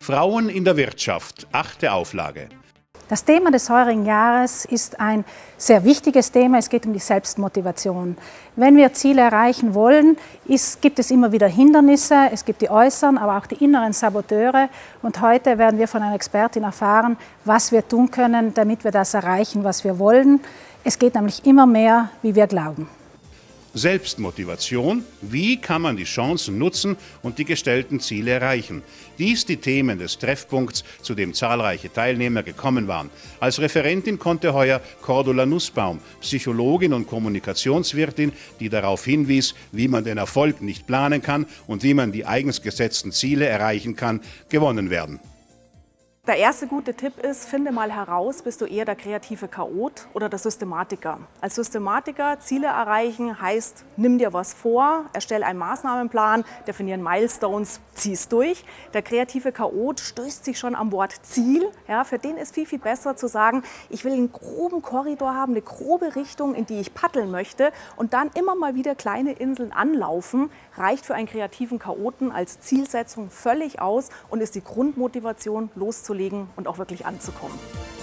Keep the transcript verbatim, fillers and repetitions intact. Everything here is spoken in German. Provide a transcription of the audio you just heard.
Frauen in der Wirtschaft, achte Auflage. Das Thema des heurigen Jahres ist ein sehr wichtiges Thema. Es geht um die Selbstmotivation. Wenn wir Ziele erreichen wollen, ist, gibt es immer wieder Hindernisse. Es gibt die äußeren, aber auch die inneren Saboteure. Und heute werden wir von einer Expertin erfahren, was wir tun können, damit wir das erreichen, was wir wollen. Es geht nämlich immer mehr, wie wir glauben. Selbstmotivation, wie kann man die Chancen nutzen und die gestellten Ziele erreichen? Dies die Themen des Treffpunkts, zu dem zahlreiche Teilnehmer gekommen waren. Als Referentin konnte heuer Cordula Nussbaum, Psychologin und Kommunikationswirtin, die darauf hinwies, wie man den Erfolg nicht planen kann und wie man die eigens gesetzten Ziele erreichen kann, gewonnen werden. Der erste gute Tipp ist, finde mal heraus, bist du eher der kreative Chaot oder der Systematiker. Als Systematiker Ziele erreichen heißt, nimm dir was vor, erstelle einen Maßnahmenplan, definieren Milestones, zieh es durch. Der kreative Chaot stößt sich schon am Wort Ziel. Ja, für den ist viel, viel besser zu sagen, ich will einen groben Korridor haben, eine grobe Richtung, in die ich paddeln möchte und dann immer mal wieder kleine Inseln anlaufen, reicht für einen kreativen Chaoten als Zielsetzung völlig aus und ist die Grundmotivation loszulegen und auch wirklich anzukommen.